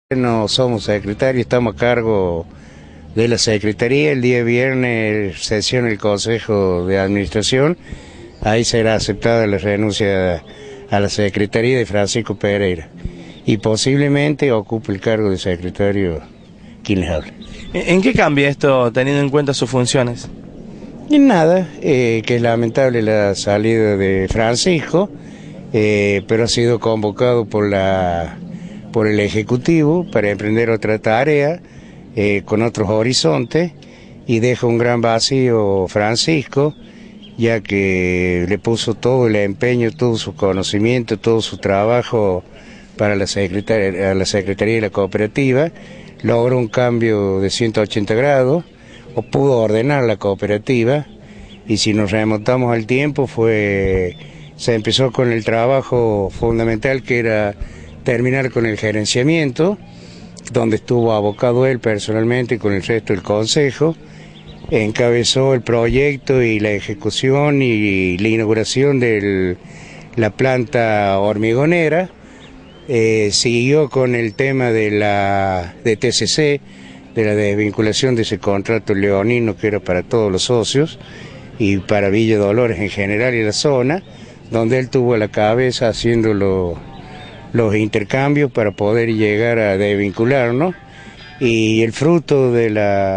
No somos secretarios, estamos a cargo de la Secretaría. El día viernes sesiona el Consejo de Administración. Ahí será aceptada la renuncia a la Secretaría de Francisco Pereira. Y posiblemente ocupe el cargo de secretario quien les habla. ¿En qué cambia esto teniendo en cuenta sus funciones? En nada, que es lamentable la salida de Francisco, pero ha sido convocado por el Ejecutivo para emprender otra tarea con otros horizontes, y deja un gran vacío Francisco, ya que le puso todo el empeño, todo su conocimiento, todo su trabajo para la Secretaría de la Cooperativa. Logró un cambio de 180 grados, o pudo ordenar la cooperativa, y si nos remontamos al tiempo se empezó con el trabajo fundamental, que era terminar con el gerenciamiento, donde estuvo abocado él personalmente con el resto del consejo. Encabezó el proyecto y la ejecución y la inauguración de la planta hormigonera. Siguió con el tema de TCC, de la desvinculación de ese contrato leonino que era para todos los socios y para Villa Dolores en general y la zona, donde él tuvo a la cabeza haciendo los intercambios para poder llegar a desvincularnos, y el fruto del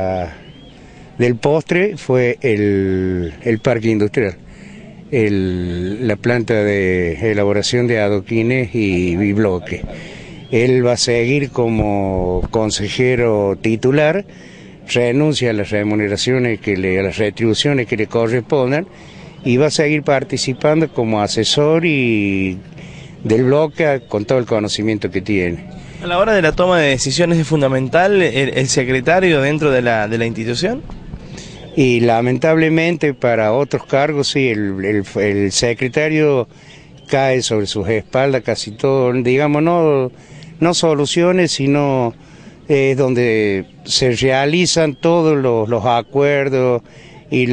postre fue el parque industrial, la planta de elaboración de adoquines y bloques. Él va a seguir como consejero titular, renuncia a las remuneraciones a las retribuciones que le correspondan, y va a seguir participando como asesor y del bloque con todo el conocimiento que tiene. A la hora de la toma de decisiones es fundamental el secretario dentro de la institución. Y lamentablemente para otros cargos sí, el secretario cae sobre sus espaldas casi todo, digamos, no soluciones, sino donde se realizan todos los acuerdos y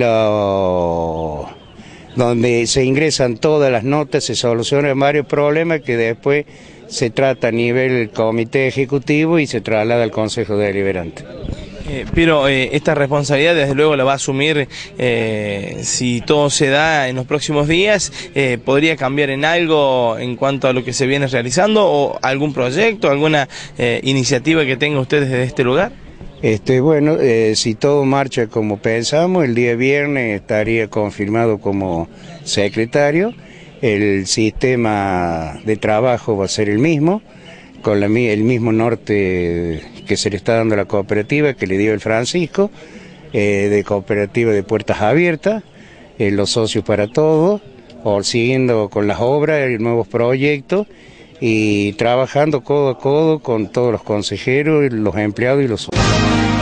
donde se ingresan todas las notas, se solucionan varios problemas que después se trata a nivel comité ejecutivo y se traslada al Consejo Deliberante. Pero esta responsabilidad desde luego la va a asumir si todo se da en los próximos días. ¿Podría cambiar en algo en cuanto a lo que se viene realizando, o algún proyecto, alguna iniciativa que tengan ustedes desde este lugar? Bueno, si todo marcha como pensamos, el día viernes estaría confirmado como secretario. El sistema de trabajo va a ser el mismo, con el mismo norte que se le está dando a la cooperativa que le dio el Francisco, de cooperativa de puertas abiertas, los socios para todos, o siguiendo con las obras y nuevos proyectos, y trabajando codo a codo con todos los consejeros, los empleados y los socios.